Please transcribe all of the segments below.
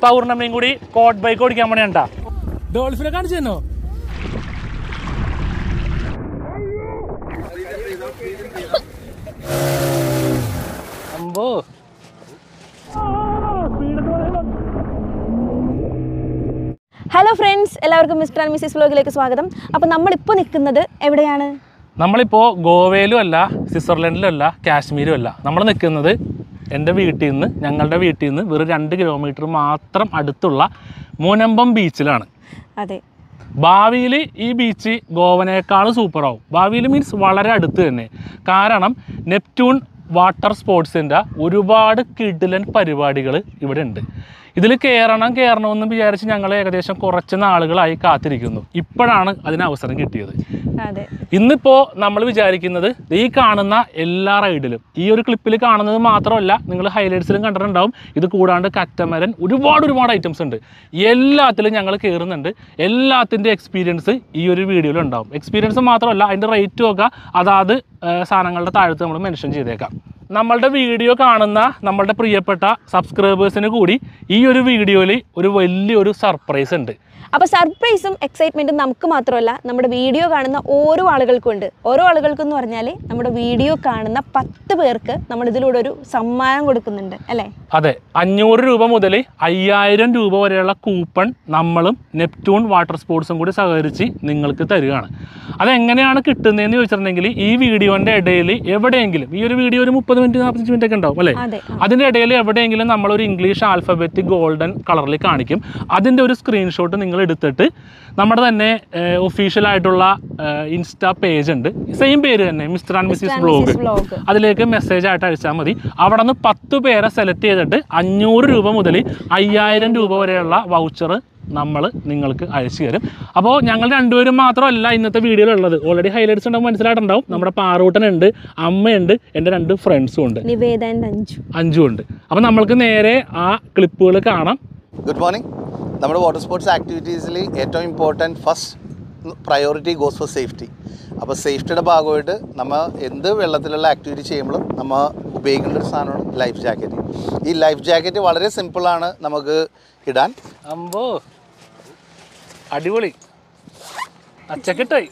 പൗർണമിയും കൂടി coat bike ഓടിക്കാൻ പണിയാണ്ടാ. ഡോൾഫിനെ കാണിച്ചു തന്നോ? അമ്പോ ഹലോ ഫ്രണ്ട്സ്, എല്ലാവർക്കും മിസ്റ്റർ ആൻഡ് മിസ്സിസ് വ്ലോഗിലേക്ക് സ്വാഗതം. അപ്പോൾ നമ്മളിപ്പോൾ നിൽക്കുന്നത് എവിടെയാണ്? നമ്മളിപ്പോൾ ഗോവയിലും അല്ല, സ്വിറ്റ്സർലൻഡിലും അല്ല, കാശ്മീരും അല്ല. നമ്മൾ നിൽക്കുന്നത് ഞങ്ങളുടെ വീട്ടിൽ നിന്ന് വെറും 2 കിലോമീറ്റർ മാത്രം അടുത്തുള്ള മുനമ്പം ബീച്ചിലാണ്. അതെ, ഭാവിയിൽ ഈ ബീച്ച് ഗോവനേക്കാൾ സൂപ്പറാവും. ഭാവിയിൽ മീൻസ് വളരെ അടുത്ത് തന്നെ. കാരണം നെപ്റ്റ്യൂൺ വാട്ടർ സ്പോർട്സിൻ്റെ ഒരുപാട് കിടിലൻ പരിപാടികൾ ഇവിടെ ഉണ്ട്. ഇതിൽ കയറണമെന്ന് വിചാരിച്ച് ഞങ്ങൾ ഏകദേശം കുറച്ച് നാളുകളായി കാത്തിരിക്കുന്നു. ഇപ്പോഴാണ് അതിന് അവസരം കിട്ടിയത്. ഇന്നിപ്പോൾ നമ്മൾ വിചാരിക്കുന്നത് ഈ കാണുന്ന എല്ലാ റൈഡിലും, ഈ ഒരു ക്ലിപ്പിൽ കാണുന്നത് മാത്രമല്ല, നിങ്ങൾ ഹൈലൈറ്റ്സിലും കണ്ടിട്ടുണ്ടാവും. ഇത് കൂടാണ്ട് കറ്റമരൻ ഒരുപാട് ഐറ്റംസ് ഉണ്ട്. എല്ലാത്തിലും ഞങ്ങൾ കയറുന്നുണ്ട്. എല്ലാത്തിൻ്റെ എക്സ്പീരിയൻസ് ഈ ഒരു വീഡിയോയിൽ ഉണ്ടാവും. എക്സ്പീരിയൻസ് മാത്രമല്ല, അതിൻ്റെ റേറ്റും ഒക്കെ അതാത് സാധനങ്ങളുടെ താഴത്ത് നമ്മൾ മെൻഷൻ ചെയ്തേക്കാം. നമ്മളുടെ വീഡിയോ കാണുന്ന നമ്മളുടെ പ്രിയപ്പെട്ട സബ്സ്ക്രൈബേഴ്സിന് കൂടി ഈ ഒരു വീഡിയോയിൽ ഒരു വലിയൊരു സർപ്രൈസ് ഉണ്ട്. അപ്പോൾ സർപ്രൈസും എക്സൈറ്റ്മെൻറ്റും നമുക്ക് മാത്രമല്ല, നമ്മുടെ വീഡിയോ കാണുന്ന ഓരോ ആളുകൾക്കും ഉണ്ട്. ഓരോ ആളുകൾക്കെന്ന് പറഞ്ഞാൽ നമ്മുടെ വീഡിയോ കാണുന്ന 10 പേർക്ക് നമ്മൾ ഇതിലൂടെ ഒരു സമ്മാനം കൊടുക്കുന്നുണ്ട്, അല്ലേ? അതെ, 500 രൂപ മുതൽ 5000 രൂപ വരെയുള്ള കൂപ്പൺ നമ്മളും നെപ്റ്റ്യൂൺ വാട്ടർ സ്പോർട്സും കൂടി സഹകരിച്ച് നിങ്ങൾക്ക് തരികയാണ്. അതെങ്ങനെയാണ് കിട്ടുന്നതെന്ന് ചോദിച്ചിട്ടുണ്ടെങ്കിൽ, ഈ വീഡിയോൻ്റെ ഇടയിൽ എവിടെയെങ്കിലും, ഈ ഒരു വീഡിയോ ഒരു 30 മിനിറ്റ് 45 മിനിറ്റ് ഒക്കെ ഉണ്ടാവും അല്ലേ? അതിൻ്റെ ഇടയിൽ എവിടെയെങ്കിലും നമ്മളൊരു ഇംഗ്ലീഷ് ആൽഫബറ്റ് ഗോൾഡൻ കളറിൽ കാണിക്കും. അതിൻ്റെ ഒരു സ്ക്രീൻഷോട്ട് നിങ്ങൾ എടുത്തിട്ട് നമ്മുടെ തന്നെ ഒഫീഷ്യലായിട്ടുള്ള ഇൻസ്റ്റാ പേജ് ഉണ്ട്, സെയിം പേര് തന്നെ, മിസ്റ്റർ ആൻഡ് മിസ്സിസ് വ്ലോഗ്. അതിലേക്ക് മെസ്സേജ് ആയിട്ട് അയച്ചാൽ മതി. അവിടെ നിന്ന് 10 പേരെ സെലക്ട് ചെയ്തിട്ട് 500 രൂപ മുതൽ 5000 രൂപ വരെയുള്ള വൗച്ചർ നമ്മൾ നിങ്ങൾക്ക് അയച്ചു തരും. അപ്പോൾ ഞങ്ങൾ 2 പേരും മാത്രമല്ല ഇന്നത്തെ വീഡിയോയിലുള്ളത്. ഓൾറെഡി ഹൈലൈറ്റ്സ് ഉണ്ടാവും, മനസ്സിലായിട്ടുണ്ടാവും. നമ്മുടെ പാറൂട്ടനുണ്ട്, അമ്മയുണ്ട്, എൻ്റെ 2 ഫ്രണ്ട്സും ഉണ്ട്, നിവേദ അഞ്ചും ഉണ്ട്. അപ്പോൾ നമ്മൾക്ക് നേരെ ആ ക്ലിപ്പുകൾ കാണാം. Good morning. നമ്മുടെ വാട്ടർ സ്പോർട്സ് ആക്ടിവിറ്റീസിൽ ഏറ്റവും important first priority goes for safety. അപ്പോൾ സേഫ്റ്റിയുടെ ഭാഗമായിട്ട് നമ്മൾ എന്ത് വെള്ളത്തിലുള്ള ആക്ടിവിറ്റി ചെയ്യുമ്പോഴും നമ്മൾ ഉപയോഗിക്കേണ്ട ഒരു സാധനമാണ് ലൈഫ് ജാക്കറ്റ്. ഈ ലൈഫ് ജാക്കറ്റ് വളരെ സിമ്പിളാണ് നമുക്ക് ഇടാൻ. അമ്പോ അടിപൊളി, അച്ചക്കിട്ടായി.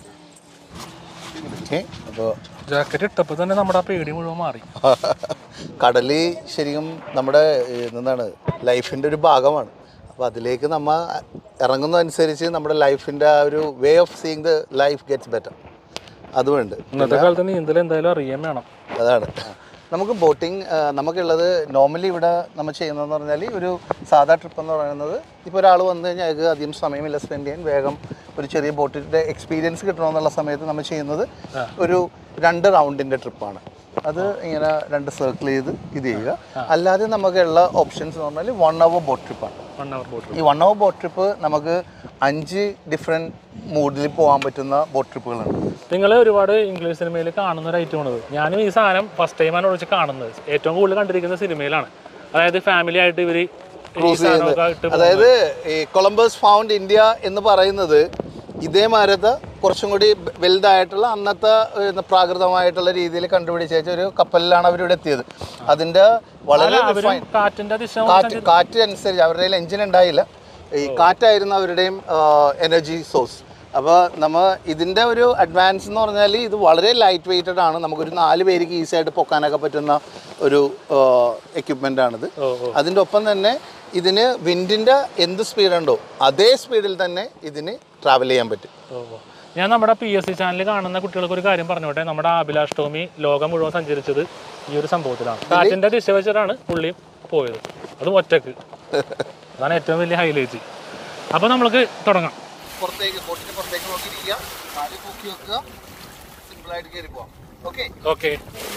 അപ്പോൾ ജാക്കറ്റ് ഇട്ടപ്പോൾ തന്നെ നമ്മുടെ പേടി മുഴുവൻ മാറി. കടൽ ശരിക്കും നമ്മുടെ എന്താണ് ലൈഫിൻ്റെ ഒരു ഭാഗമാണ്. അപ്പോൾ അതിലേക്ക് നമ്മൾ ഇറങ്ങുന്നതനുസരിച്ച് നമ്മുടെ ലൈഫിൻ്റെ ആ ഒരു way of seeing the life gets better. അതുകൊണ്ട് ഇന്നത്തെ കാലത്ത് നീന്തൽ എന്തായാലും അറിയാൻ വേണം. അതാണ് നമുക്ക് ബോട്ടിങ് നമുക്കുള്ളത്. നോർമലി ഇവിടെ നമ്മൾ ചെയ്യുന്നതെന്ന് പറഞ്ഞാൽ ഒരു സാധാ ട്രിപ്പ് എന്ന് പറയുന്നത്, ഇപ്പോൾ ഒരാൾ വന്നു കഴിഞ്ഞാൽ അയാൾക്ക് അധികം സമയമില്ല സ്പെൻഡ് ചെയ്യാൻ, വേഗം ഒരു ചെറിയ ബോട്ടിൻ്റെ എക്സ്പീരിയൻസ് കിട്ടണമെന്നുള്ള സമയത്ത് നമ്മൾ ചെയ്യുന്നത് ഒരു 2 റൗണ്ടിൻ്റെ ട്രിപ്പാണ്. അത് ഇങ്ങനെ 2 സർക്കിൾ ചെയ്ത് ഇത് ചെയ്യുക. അല്ലാതെ നമുക്കുള്ള ഓപ്ഷൻസ് എന്ന് പറഞ്ഞാൽ 1 hour ബോട്ട് ട്രിപ്പാണ്. ഈ 1 hour ബോട്ട് ട്രിപ്പ് നമുക്ക് 5 ഡിഫറെൻറ്റ് മൂഡിൽ പോകാൻ പറ്റുന്ന ബോട്ട് ട്രിപ്പുകളുണ്ട്. നിങ്ങൾ ഒരുപാട് ഇംഗ്ലീഷ് സിനിമയിൽ കാണുന്ന ഒരു ഐറ്റമാണത്. ഞാനും ഈ സാധനം ഫസ്റ്റ് ടൈമാണ് ഒഴിച്ച് കാണുന്നത്. ഏറ്റവും കൂടുതൽ കണ്ടിരിക്കുന്ന സിനിമയിലാണ്. അതായത് ഫാമിലി ആയിട്ട് ഇവർ ക്രൂസ് ചെയ്യുന്നത്. അതായത് ഈ കൊളംബസ് ഫൗണ്ട് ഇന്ത്യ എന്ന് പറയുന്നത് ഇതേമാരത്തെ കുറച്ചും കൂടി വലുതായിട്ടുള്ള അന്നത്തെ പ്രാകൃതമായിട്ടുള്ള രീതിയിൽ കണ്ടുപിടിച്ച ഒരു കപ്പലിലാണ് അവരിവിടെ എത്തിയത്. അതിൻ്റെ വളരെ കാറ്റ് അനുസരിച്ച് അവരുടെ കയ്യിൽ എഞ്ചിൻ ഉണ്ടായില്ല, ഈ കാറ്റായിരുന്നു അവരുടെയും എനർജി സോഴ്സ്. അപ്പോൾ നമ്മൾ ഇതിൻ്റെ ഒരു അഡ്വാൻസ് എന്ന് പറഞ്ഞാൽ ഇത് വളരെ ലൈറ്റ് വെയ്റ്റഡ് ആണ്. നമുക്കൊരു 4 പേർക്ക് ഈസി ആയിട്ട് പൊക്കാനൊക്കെ പറ്റുന്ന ഒരു എക്യുപ്മെൻ്റാണിത്. അതിൻ്റെ ഒപ്പം തന്നെ ഇതിന് വിൻഡിൻ്റെ എന്ത് സ്പീഡുണ്ടോ അതേ സ്പീഡിൽ തന്നെ ഇതിന് ട്രാവൽ ചെയ്യാൻ പറ്റും. ഞാൻ നമ്മുടെ PSC ചാനലിൽ കാണുന്ന കുട്ടികൾക്ക് ഒരു കാര്യം പറഞ്ഞോട്ടെ. നമ്മുടെ അഭിലാഷ് ടോമി ലോകം മുഴുവൻ സഞ്ചരിച്ചത് ഈ ഒരു സംഭവത്തിലാണ്. കാറ്റിൻ്റെ ദിശ വെച്ചിട്ടാണ് പുള്ളി പോയത്, അതും ഒറ്റക്ക്. അതാണ് ഏറ്റവും വലിയ ഹൈലൈറ്റ്. അപ്പോൾ നമുക്ക് തുടങ്ങാം. ബോട്ടിൻ്റെ പുറത്തേക്ക് നോക്കിയിരിക്കുക, കാല് തൂക്കി വെക്കുക, സിമ്പിളായിട്ട് കയറി പോവാം. Okay okay.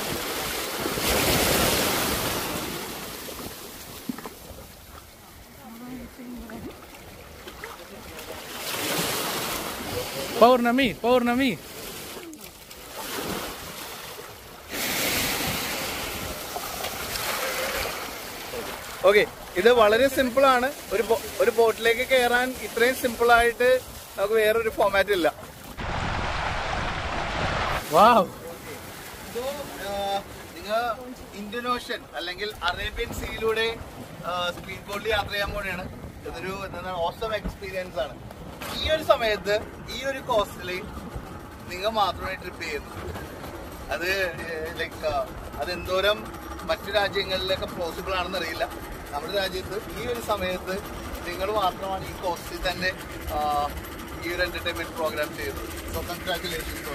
Pournami Pournami. Okay, ഇത് വളരെ സിമ്പിളാണ്. ഒരു ബോട്ടിലേക്ക് കയറാൻ ഇത്രയും സിമ്പിളായിട്ട് നമുക്ക് വേറൊരു ഫോമാറ്റ് ഇല്ല. നിങ്ങൾ ഇന്ത്യൻ ഓഷൻ അല്ലെങ്കിൽ അറേബ്യൻ സീയിലൂടെ സ്പീഡ് ബോട്ടിൽ യാത്ര ചെയ്യാൻ പോലെയാണ്. ഇതൊരു എന്താണ് ഓസം എക്സ്പീരിയൻസ് ആണ്. ഈ ഒരു സമയത്ത് ഈ ഒരു കോസ്റ്റിൽ നിങ്ങൾ മാത്രമേ ട്രിപ്പ് ചെയ്യുന്നു. അത് ലൈക്ക് അതെന്തോരം മറ്റു രാജ്യങ്ങളിലൊക്കെ പോസിബിൾ ആണെന്ന് അറിയില്ല. നമ്മുടെ രാജ്യത്ത് ഈ ഒരു സമയത്ത് നിങ്ങൾ മാത്രമാണ് ഈ കോസ്റ്റിൽ തന്നെ ഈ ഒരു എന്റർടൈൻമെന്റ് പ്രോഗ്രാം ചെയ്തത്. So congratulations.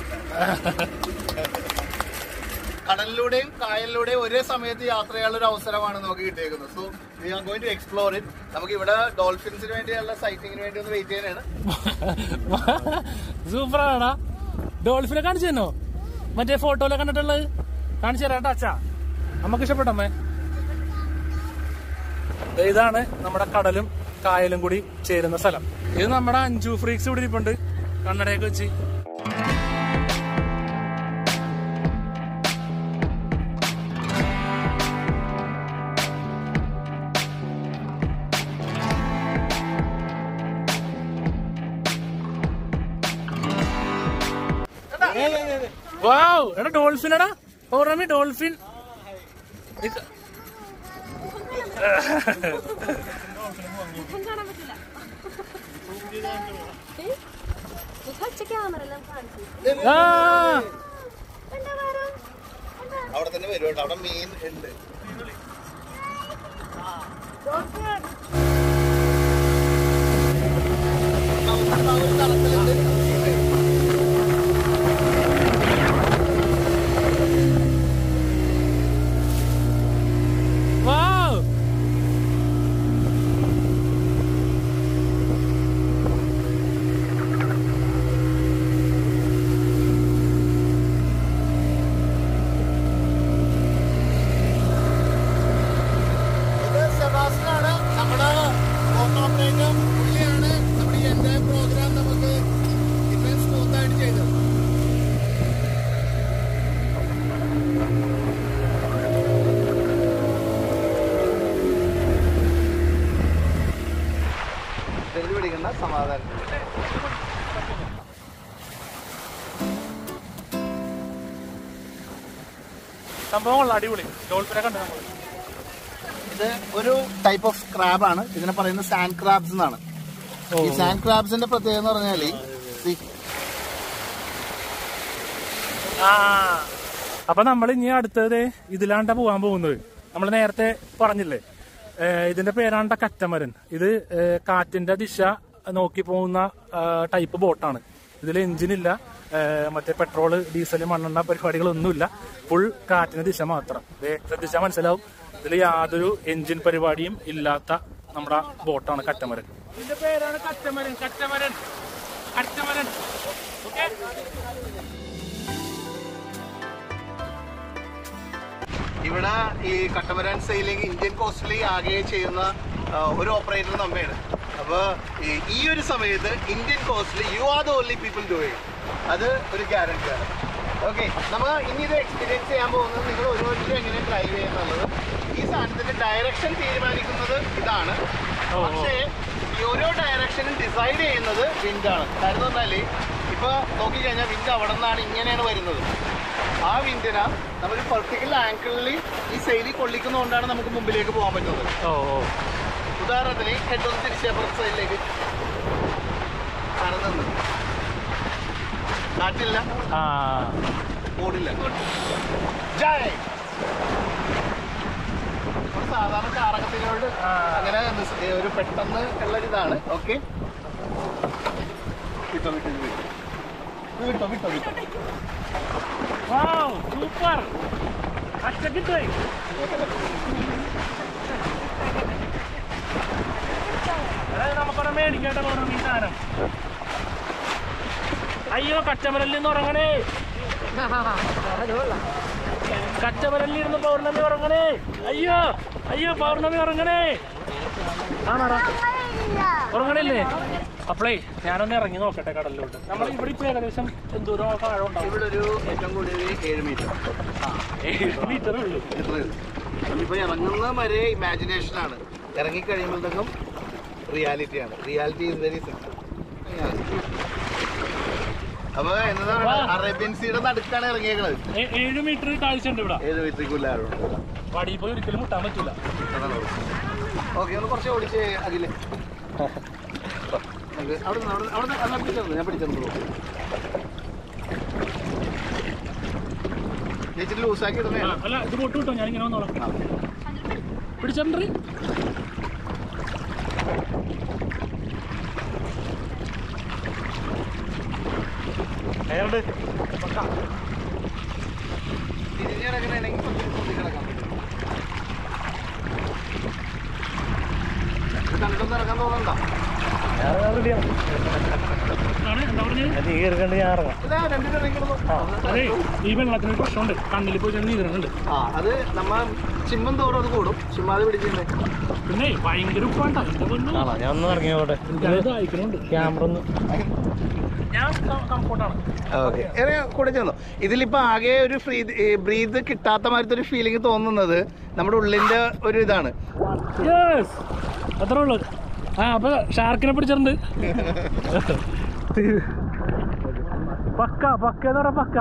കടലിലൂടെയും കായലിലൂടെയും ഒരേ സമയത്ത് യാത്ര ചെയ്യാനുള്ള ഒരു അവസരമാണ് നമുക്ക് കിട്ടിയേക്കുന്നത്. So we are going to explore it. നമുക്ക് ഇവിടെ ഡോൾഫിൻസിന് വേണ്ടിയുള്ള സൈറ്റിങ്ങിന് വേണ്ടി ഒന്ന് വെയിറ്റ് ചെയ്യാനാണ്. സൂപ്പറാണ്. ഡോൾഫിനെ കാണിച്ചു തന്നോ? മറ്റേ ഫോട്ടോയിലെ കണ്ടിട്ടുള്ളത് കാണിച്ചു തരാം അച്ഛാ. നമുക്ക് ഇഷ്ടപ്പെട്ടമ്മേ. ഇതാണ് നമ്മുടെ കടലും കായലും കൂടി ചേരുന്ന സ്ഥലം. ഇത് നമ്മുടെ അഞ്ചു ഫ്രീക്സ് ഇവിടെ ഇരിപ്പുണ്ട് കണ്ണടയൊക്കെ വെച്ച്. വാവ്, എടാ ഡോൾഫിൻ. എടാ പൗർണമി ഡോൾഫിൻ. അവിടെ തന്നെ വരുന്നുണ്ട്. അവിടെ മീൻ ഉണ്ട്. സമാധാനം. സംഭവങ്ങൾ അടിപൊളി. ഡോൾഫിനെ കണ്ടു. ഇത് ഒരു ടൈപ്പ് ഓഫ് ക്രാബ് ആണ്. ഇതിനെ പറയുന്നത് സാൻഡ് ക്രാബ്സ് എന്നാണ്. ഈ സാൻഡ് ക്രാബ്സിന്റെ പ്രത്യേകത എന്ന് പറഞ്ഞാല് അപ്പൊ നമ്മൾ ഇനി അടുത്തത് ഇതിലാണ്ട പോവാൻ പോകുന്നത്. നമ്മൾ നേരത്തെ പറഞ്ഞില്ലേ, ഇതിന്റെ പേരാണ്ട കറ്റമരൻ. ഇത് കാറ്റിന്റെ ദിശ നോക്കി പോകുന്ന ടൈപ്പ് ബോട്ടാണ്. ഇതിൽ എഞ്ചിനില്ല, മറ്റേ പെട്രോള് ഡീസല് മണ്ണെണ്ണ പരിപാടികളൊന്നുമില്ല. ഫുൾ കാറ്റിന്റെ ദിശ മാത്രം. ശ്രദ്ധിച്ചാൽ മനസ്സിലാവും, ഇതിൽ യാതൊരു എഞ്ചിൻ പരിപാടിയും ഇല്ലാത്ത നമ്മുടെ ബോട്ടാണ് കറ്റമരൻ. ഇതിന്റെ പേരാണ് കറ്റമരൻ. കറ്റമരൻ കറ്റമരൻ ഓക്കെ. ഇവിടെ ഈ കട്ടമരാൻ സെയിലിംഗ് ഇന്ത്യൻ കോസ്റ്റിൽ ആകെ ചെയ്യുന്ന ഒരു ഓപ്പറേറ്റർ നമ്മയാണ്. അപ്പോൾ ഈ ഒരു സമയത്ത് ഇന്ത്യൻ കോസ്റ്റിൽ you are the only people doing. അത് ഒരു ഗ്യാരണ്ടിയാണ്. ഓക്കെ, നമ്മൾ ഇനി ഇത് എക്സ്പീരിയൻസ് ചെയ്യാൻ പോകുന്നത് നിങ്ങൾ ഓരോരുത്തരും എങ്ങനെ ഡ്രൈവ് ചെയ്യുന്നുള്ളത്. ഈ സാധനത്തിന്റെ ഡയറക്ഷൻ തീരുമാനിക്കുന്നത് ഇതാണ്. പക്ഷേ ഈ ഓരോ ഡയറക്ഷനും ഡിസൈഡ് ചെയ്യുന്നത് വിൻഡാണ്. കാരണം എന്നാൽ ഇപ്പോൾ നോക്കിക്കഴിഞ്ഞാൽ വിൻഡ് അവിടെ നിന്നാണ് ഇങ്ങനെയാണ് വരുന്നത്. ആ വിൻഡിനെ നമ്മൾ പെർട്ടിക്കുലർ ആംഗിളിൽ ഈ സെയിലിൽ കൊള്ളിക്കുന്നതുകൊണ്ടാണ് നമുക്ക് മുമ്പിലേക്ക് പോകാൻ പറ്റുന്നത്. ഉദാഹരണത്തിന് ഹെഡ് ഒന്ന് തിരിച്ച് അപ്പുറത്തെ സൈഡിലേക്ക് കറന്നു കാറ്റില്ല, ഓടില്ല. ജയ് സാധാരണ കാറകത്തിനോട് അങ്ങനെ ഒരു പെട്ടെന്ന് ഉള്ളൊരിതാണ്. ഓക്കെ, വിട്ടോ വിട്ടോ വിട്ടോ വിട്ടോ വിട്ടോ. സൂപ്പർ. നമുക്കൊരു മേടിക്കേണ്ട പോകണം ഈ സാധനം. അയ്യോ, കച്ചമരലിൽ നിന്ന് ഉറങ്ങണേ. കച്ചമരലിൽ ഇരുന്ന് പൗർണമി ഉറങ്ങണേ. അയ്യോ അയ്യോ, പൗർണമി ഉറങ്ങണേ. ആണോടാ, ഉറങ്ങണില്ലേ? അപ്പളേ ഞാനൊന്ന് ഇറങ്ങി നോക്കട്ടെ കടലിലോട്ട്. നമ്മൾ ഇവിടെ ഇപ്പൊ ഏകദേശം എന്തോരം ആഴം ഉണ്ടാവും? ഇവിടെ ഒരു ഏറ്റവും കൂടിയത് 7 മീറ്റർ. 7 മീറ്ററേ ഉള്ളൂ. നമ്മളിപ്പോ ഇറങ്ങുന്ന വരെ ഇമാജിനേഷനാണ്. ഇറങ്ങിക്കഴിയുമ്പോഴത്തേക്കും റിയാലിറ്റിയാണ്. Reality is very simple. അപ്പൊ എന്നതാണ് അറേബ്യൻ സീയുടെ നടുക്കാണ് ഇറങ്ങിയേക്കുന്നത്. 7 മീറ്റർ കാഴ്ച ഉണ്ട് ഇവിടെ. 7 മീറ്ററിക്കുള്ള ആഴമുണ്ട്. വടി പോയി ഒരിക്കലും മുട്ടാൻ പറ്റില്ല. ഓക്കെ, ഒന്ന് കുറച്ച് ഓടിച്ച് അഖിലേ. അവിടെ ഞാൻ പിടിച്ചു ചേച്ചിട്ട് ലൂസാക്കി ഇടുന്നേ. അല്ല ഇത് പൊട്ട് കിട്ടോ, ഞാനിങ്ങനെ വന്നോളാം. പിടിച്ചിട്ടുണ്ട്. തിരിഞ്ഞിറങ്ങണമെങ്കിൽ കിടക്കാം. കണ്ടിട്ടൊന്നും ഇറങ്ങാൻ തോന്നണ്ട. അതെ, ഈ വെള്ളത്തിന് പ്രശ്നമുണ്ട്, കണ്ണിൽ പോയി നീരുന്നുണ്ട്. അത് നമ്മ ചിമ്മം തോറും അത് കൂടും, ചിമ്മാതെ പിടിച്ചിട്ടുണ്ട്. പിന്നെ ഭയങ്കര ഉപ്പാണ്ട. ഞാൻ ഒന്ന് ഇറങ്ങിയോട്ടെ, ക്യാമറ ഒന്ന്. ഞാൻ കംഫോർട്ടാണ്. ഓക്കെ, കൂടെ ചെന്നു. ഇതിലിപ്പോൾ ആകെ ഒരു ബ്രീത്ത് കിട്ടാത്ത മാതിരത്തെ ഒരു ഫീലിംഗ് തോന്നുന്നത് നമ്മുടെ ഉള്ളിൻ്റെ ഒരു ഇതാണ്. അത്രേ ഉള്ളൂ. അപ്പൊ ഷാർക്കിനെ പിടിച്ചിട്ടുണ്ട്. പക്ക പക്ക എന്ന് പറയാ, പക്ക.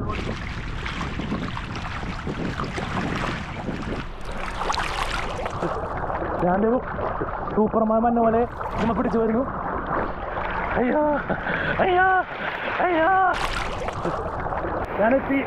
ഞാൻ്റെ ഒരു സൂപ്പർമാൻ മഞ്ഞ പോലെ നമ്മ പിടിച്ചു വരുന്നു. അയ്യോ അയ്യോ അയ്യോ, ഞാനെത്തി.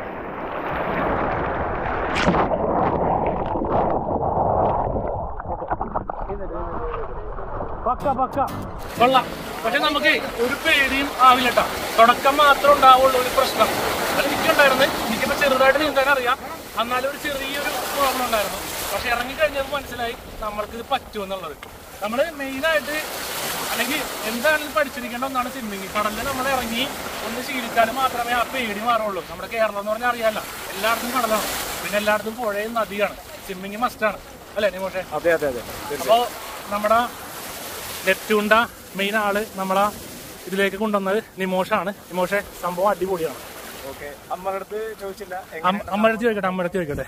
പക്ക പക്ക കൊള്ളാം. പക്ഷെ നമുക്ക് ഒരു പേടിയും ആവില്ല കേട്ടോ. തുടക്കം മാത്രമേ ഉണ്ടാവുള്ളൂ ഒരു പ്രശ്നം. അത് എനിക്കുണ്ടായിരുന്നു. എനിക്കിപ്പോൾ ചെറുതായിട്ട് നീന്താൻ അറിയാം, എന്നാലും ഒരു ചെറിയൊരു പ്രോബ്ലം ഉണ്ടായിരുന്നു. പക്ഷെ ഇറങ്ങിക്കഴിഞ്ഞപ്പോൾ മനസ്സിലായി നമ്മൾക്ക് ഇത് പറ്റുമെന്നുള്ളത്. നമ്മൾ മെയിനായിട്ട് അല്ലെങ്കിൽ എന്താണെങ്കിലും പഠിച്ചിരിക്കേണ്ട ഒന്നാണ് സ്വിമ്മിങ്. കടലിൽ നമ്മൾ ഇറങ്ങി ഒന്ന് ശീലിച്ചാൽ മാത്രമേ ആ പേടി മാറുള്ളൂ. നമ്മുടെ കേരളം എന്ന് പറഞ്ഞാൽ അറിയാമല്ല, എല്ലായിടത്തും കടലാണ്, പിന്നെ എല്ലായിടത്തും പുഴയും നദിയാണ്. സ്വിമ്മിങ് മസ്റ്റാണ് അല്ലേ നിമോഷേ? അതെ അതെ അതെ. അപ്പോൾ നമ്മുടെ നെപ്റ്റ്യൂണിൻ്റെ മെയിൻ ആള് നമ്മളെ ഇതിലേക്ക് കൊണ്ടുവന്നത് നിമോഷാണ്. നിമോഷെ, സംഭവം അടിപൊളിയാണ്. അമ്മയുടെ അടുത്ത് ചോദിച്ചില്ല? അമ്മയുടെ അടുത്ത് ചോദിക്കട്ടെ.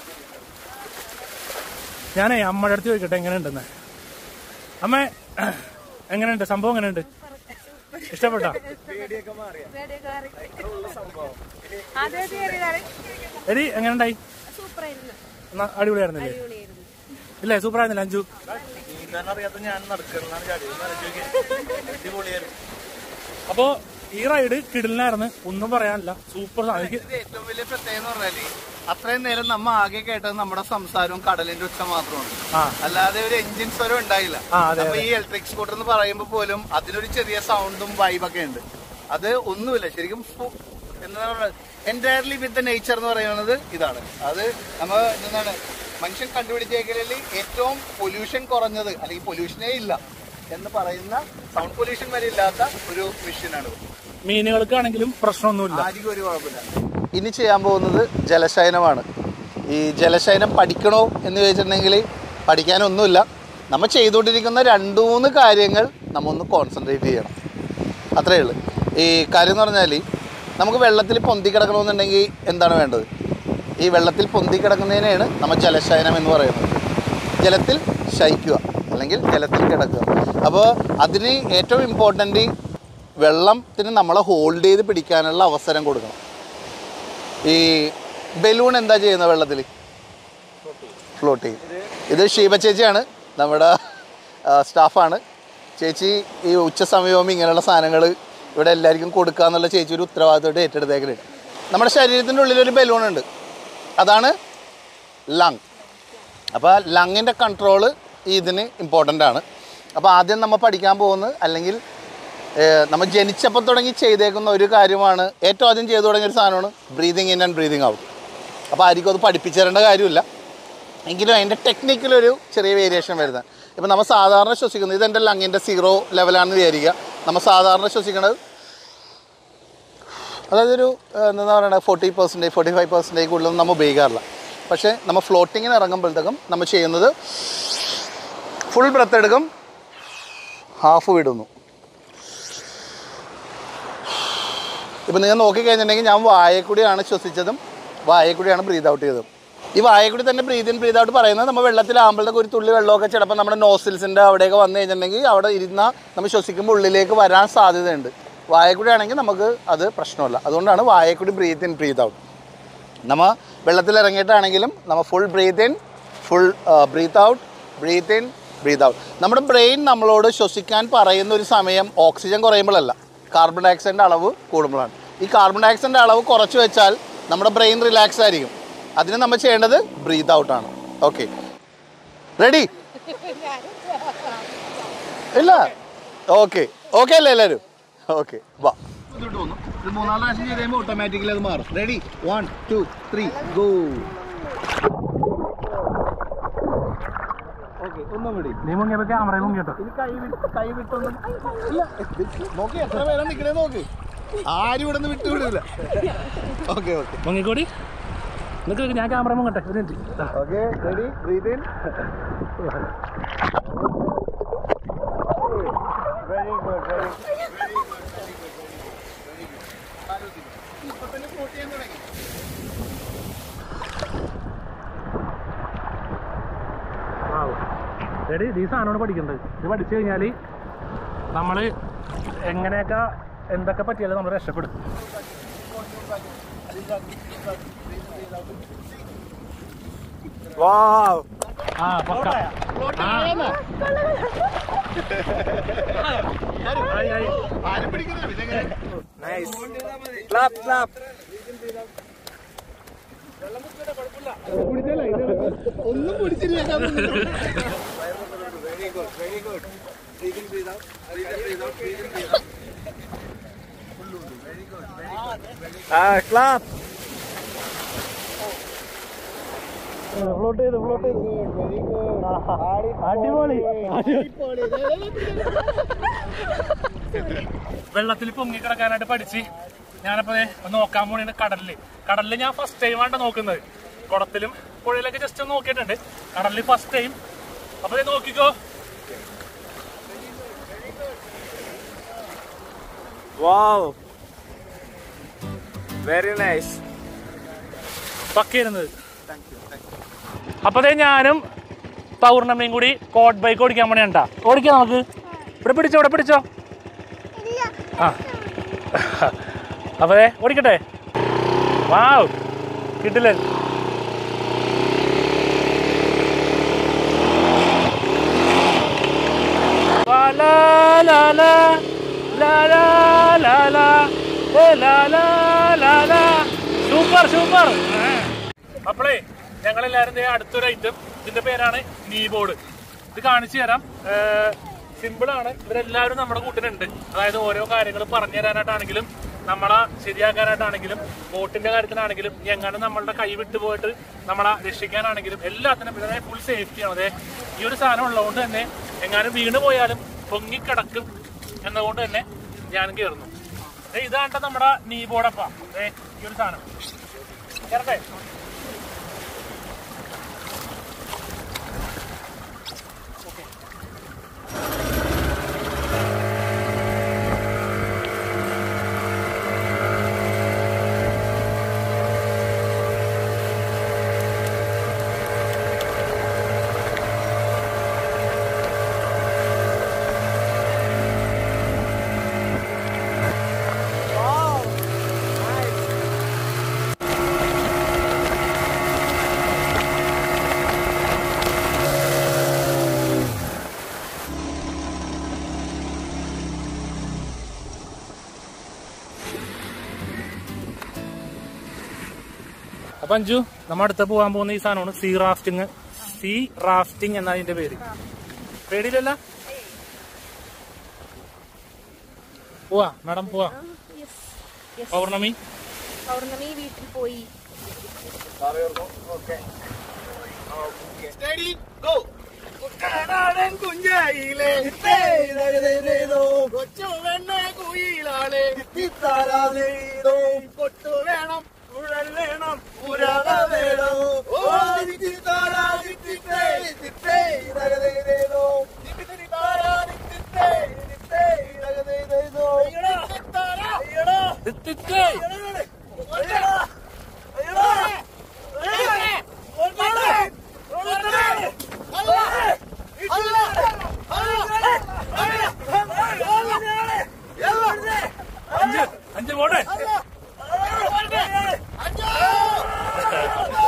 ഞാനേ അമ്മയുടെ അടുത്ത് ചോദിക്കട്ടെ എങ്ങനെയുണ്ടെന്ന്. അമ്മ, എങ്ങനെയുണ്ട് സംഭവം? എങ്ങനെയുണ്ട്? ഇഷ്ടപ്പെട്ടോ? എടി എങ്ങനെയുണ്ടായി? അടിപൊളിയായിരുന്നില്ലേ? ഇല്ലേ, സൂപ്പറായിരുന്നില്ല അഞ്ചു? അപ്പോ ഈ റൈഡ് കിടിലനായിരുന്നു, ഒന്നും പറയാനില്ല. സൂപ്പർ. ഏറ്റവും വലിയ പ്രത്യേകത എന്ന് പറഞ്ഞാല് അത്രയും നേരം നമ്മ ആകെ കേട്ടത് നമ്മുടെ സംസാരവും കടലിന്റെ ഒച്ച മാത്രമാണ്, അല്ലാതെ ഒരു എഞ്ചിൻ സ്വരം ഉണ്ടായില്ല. അപ്പൊ ഈ ഇലക്ട്രിക് സ്കൂട്ടർ എന്ന് പറയുമ്പോൾ പോലും അതിനൊരു ചെറിയ സൗണ്ടും വൈബൊക്കെ ഉണ്ട്. അത് ഒന്നുമില്ല, ശരിക്കും എന്താ പറയുക, എൻറ്റയർലി വിത്ത് ദ നേച്ചർ എന്ന് പറയുന്നത് ഇതാണ്. അത് നമ്മ എന്താണ് മനുഷ്യൻ കണ്ടുപിടിച്ചേക്കലിൽ ഏറ്റവും പൊല്യൂഷൻ കുറഞ്ഞത്, അല്ലെങ്കിൽ പൊല്യൂഷനേ ഇല്ല എന്ന് പറയുന്ന, സൗണ്ട് പൊല്യൂഷൻ വരെ ഇല്ലാത്ത ഒരു മെഷീനാണ്. മീനുകൾക്കാണെങ്കിലും പ്രശ്നമൊന്നുമില്ല, ആർക്കും ഒരു കുഴപ്പമില്ല. ഇനി ചെയ്യാൻ പോകുന്നത് ജലശയനമാണ്. ഈ ജലശയനം പഠിക്കണോ എന്ന് ചോദിച്ചിട്ടുണ്ടെങ്കിൽ പഠിക്കാനൊന്നുമില്ല. നമ്മൾ ചെയ്തുകൊണ്ടിരിക്കുന്ന 2-3 കാര്യങ്ങൾ നമ്മ ഒന്ന് കോൺസെൻട്രേറ്റ് ചെയ്യണം, അത്രയേ ഉള്ളൂ. ഈ കാര്യം എന്ന് പറഞ്ഞാൽ നമുക്ക് വെള്ളത്തിൽ പൊന്തി കിടക്കണമെന്നുണ്ടെങ്കിൽ എന്താണ് വേണ്ടത്? ഈ വെള്ളത്തിൽ പൊന്തി കിടക്കുന്നതിനെയാണ് നമ്മൾ ജലശയനം എന്ന് പറയുന്നത്. ജലത്തിൽ ശയിക്കുക അല്ലെങ്കിൽ ജലത്തിൽ കിടക്കുക. അപ്പോൾ അതിന് ഏറ്റവും ഇമ്പോർട്ടൻ്റ് വെള്ളത്തിന് നമ്മളെ ഹോൾഡ് ചെയ്ത് പിടിക്കാനുള്ള അവസരം കൊടുക്കണം. ഈ ബലൂൺ എന്താ ചെയ്യുന്നത് വെള്ളത്തിൽ? ഫ്ലോട്ട് ചെയ്യും. ഇത് ഷീബ ചേച്ചിയാണ്, നമ്മുടെ സ്റ്റാഫാണ്. ചേച്ചി ഈ ഉച്ച സമയവും ഇങ്ങനെയുള്ള സാധനങ്ങൾ ഇവിടെ എല്ലാവർക്കും കൊടുക്കുക എന്നുള്ള ചേച്ചി ഒരു ഉത്തരവാദിത്തമായിട്ട് ഏറ്റെടുത്തേക്കലുണ്ട്. നമ്മുടെ ശരീരത്തിൻ്റെ ഉള്ളിലൊരു ബലൂണുണ്ട്, അതാണ് ലങ്. അപ്പോൾ ലങ്ങിൻ്റെ കൺട്രോള് ഇതിന് ഇമ്പോർട്ടൻ്റ് ആണ്. അപ്പോൾ ആദ്യം നമ്മൾ പഠിക്കാൻ പോകുന്നത്, അല്ലെങ്കിൽ നമ്മൾ ജനിച്ചപ്പോൾ തുടങ്ങി ചെയ്തേക്കുന്ന ഒരു കാര്യമാണ്, ഏറ്റവും ആദ്യം ചെയ്തു തുടങ്ങിയൊരു സാധനമാണ് breathing in and breathing out. അപ്പോൾ ആർക്കും അത് പഠിപ്പിച്ചു തരേണ്ട കാര്യമില്ല, എങ്കിലും അതിൻ്റെ ടെക്നിക്കിലൊരു ചെറിയ വേരിയേഷൻ വരുന്നത്. ഇപ്പോൾ നമ്മൾ സാധാരണ ശ്വസിക്കുന്നത്, ഇതെൻ്റെ ലങ്ങിൻ്റെ 0 ലെവലാണെന്ന് വിചാരിക്കുക. നമ്മൾ സാധാരണ ശ്വസിക്കുന്നത് അതായത് ഒരു എന്താ പറയുക 40%, 45% കൂടുതലൊന്നും നമ്മൾ ഉപയോഗിക്കാറില്ല. പക്ഷേ നമ്മൾ ഫ്ലോട്ടിങ്ങിന് ഇറങ്ങുമ്പോഴത്തേക്കും നമ്മൾ ചെയ്യുന്നത് ഫുൾ ബ്രെത്ത് എടുക്കും, ഹാഫ് വിടുന്നു. ഇപ്പം നിങ്ങൾ നോക്കിക്കഴിഞ്ഞിട്ടുണ്ടെങ്കിൽ ഞാൻ വായയിൽ കൂടിയാണ് ശ്വസിച്ചതും വായയിൽ കൂടിയാണ് ബ്രീത് ഔട്ട് ചെയ്തതും. ഈ വായയിൽ കൂടി തന്നെ ബ്രീത് ഇൻ ബ്രീത് ഔട്ട് പറയുന്നത് നമ്മൾ വെള്ളത്തിലാകുമ്പോഴത്തേക്ക് ഒരു തുള്ളി വെള്ളമൊക്കെ ചിലപ്പോൾ നമ്മുടെ നോസിൽസിൻ്റെ അവിടെയൊക്കെ വന്നു കഴിഞ്ഞിട്ടുണ്ടെങ്കിൽ അവിടെ ഇരുന്നാൽ നമ്മൾ ശ്വസിക്കുമ്പോൾ ഉള്ളിലേക്ക് വരാൻ സാധ്യതയുണ്ട്. വായയിൽ കൂടി ആണെങ്കിൽ നമുക്ക് അത് പ്രശ്നമല്ല. അതുകൊണ്ടാണ് വായയിൽ കൂടി ബ്രീത്ത് ഇൻ ബ്രീത് ഔട്ട്. നമ്മൾ വെള്ളത്തിൽ ഇറങ്ങിയിട്ടാണെങ്കിലും നമ്മൾ full breath in, full breath out, breath in, breath out. നമ്മുടെ ബ്രെയിൻ നമ്മളോട് ശ്വസിക്കാൻ പറയുന്ന ഒരു സമയം ഓക്സിജൻ കുറയുമ്പോഴല്ല, കാർബൺ ഡൈ ഓക്സൈഡിൻ്റെ അളവ് കൂടുമ്പോഴാണ്. ഈ കാർബൺ ഡൈ ഓക്സൈഡിൻ്റെ അളവ് കുറച്ച് വെച്ചാൽ നമ്മുടെ ബ്രെയിൻ റിലാക്സ് ആയിരിക്കും. അതിന് നമ്മൾ ചെയ്യേണ്ടത് ബ്രീത്ത് ഔട്ടാണ്. Okay, ready? ഇല്ല, ഓക്കെ ഓക്കെ അല്ലേ എല്ലാവരും? ഓക്കെ, വാ. 3-4 പ്രാവശ്യം ചെയ്ത് കഴിയുമ്പോൾ ഓട്ടോമാറ്റിക്കലി അത് മാറും. റെഡി? 1 2 3 ഗോ. ഓക്കെ, ഒന്നും കൂടി. നീ മുങ്ങിയപ്പോ ക്യാമറ മുങ്ങിട്ടോ. കൈ വിട്ടൊന്നും ഇല്ല. നോക്കി എത്ര പേരാ നിൽക്കണേ നോക്ക്. ആരും ഇവിടെ നിന്ന് വിട്ടുവിടില്ല. ഓക്കെ ഓക്കെ, മുങ്ങിക്കൂടി നിനക്ക് ഞാൻ ക്യാമറ മുങ്ങട്ടെ ഒരു minute. Okay, ready? Breath in. Very good, very good. ഇപ്പൊ തന്നെ ഫ്ലോട്ട് ചെയ്യാൻ തുടങ്ങി. റെഡി? ഈ സാധനമാണ് പഠിക്കേണ്ടത്. ഇത് പഠിച്ചു കഴിഞ്ഞാൽ നമ്മൾ എങ്ങനെയൊക്കെ എന്തൊക്കെ പറ്റിയാലും നമ്മൾ രക്ഷപ്പെടും. ആ പക്ക. ഒന്നും പിടിച്ചില്ല. അടിപൊളി. വെള്ളത്തിൽ പൊങ്ങിക്കിടക്കാനായിട്ട് പഠിച്ച് ഞാനപ്പോ നോക്കാൻ പോണേണ് കടലില് ഞാൻ ഫസ്റ്റ് ടൈമാണ് നോക്കുന്നത്. കുളത്തിലും പുഴയിലൊക്കെ ജസ്റ്റ് ഒന്ന് നോക്കിയിട്ടുണ്ട്. കടലിൽ ഫസ്റ്റ് ടൈം. അപ്പൊ നോക്കിക്കോ. Wow, very nice. പക്കയിരുന്നത്. അപ്പൊ ഞാനും പൗർണമിയും കൂടി കോട്ട് ബൈക്ക് ഓടിക്കാൻ വേണ്ടിയാ. ഓടിക്കാം നമുക്ക്. ഇവിടെ പിടിച്ചോ. ആ അപ്പൊ ഓടിക്കട്ടെ. വാവ്, കിട്ടില്ലേ? സൂപ്പർ. അപ്പോളേ ഞങ്ങളെല്ലാരും അടുത്തൊരു ഐറ്റം, ഇതിന്റെ പേരാണ് നീ ബോർഡ്. ഇത് കാണിച്ചു തരാം. സിമ്പിളാണ്. ഇവരെല്ലാവരും നമ്മുടെ കൂട്ടിനുണ്ട്. അതായത് ഓരോ കാര്യങ്ങൾ പറഞ്ഞു തരാനായിട്ടാണെങ്കിലും നമ്മളെ ശരിയാക്കാനായിട്ടാണെങ്കിലും ബോട്ടിന്റെ കാര്യത്തിനാണെങ്കിലും എങ്ങനെ നമ്മളുടെ കൈ വിട്ടു പോയിട്ട് നമ്മളെ രക്ഷിക്കാനാണെങ്കിലും എല്ലാത്തിനും പിന്നെ ഫുൾ സേഫ്റ്റിയാണ്. അതെ, ഈ ഒരു സാധനം ഉള്ളതുകൊണ്ട് തന്നെ എങ്ങാനും വീണ് പോയാലും പൊങ്ങിക്കിടക്കും എന്നതുകൊണ്ട് തന്നെ ഞാനും കയറുന്നു. ഇതാണ്ട നമ്മുടെ നീ ബോർഡപ്പാ. ഈ ഒരു സാധനം കേറട്ടെ. അപ്പൊ അഞ്ചു, നമ്മ അടുത്ത പോകാൻ പോകുന്ന ഈ സാധനമാണ് സീ റാഫ്റ്റിംഗ് എന്നാണ് ഇതിന്റെ പേര്. പേടിയില്ലല്ല? പോവാ മാഡം, പോവാ. പൗർണമി വീട്ടിൽ പോയി. കുഞ്ഞായിലെ കൊച്ചു വെണ്ണ കുയിലാളെ കൊട്ടു വേണം, കുഴൽ വേണം, പുരാത വേണം. അഞ്ച് പോട്ടെ.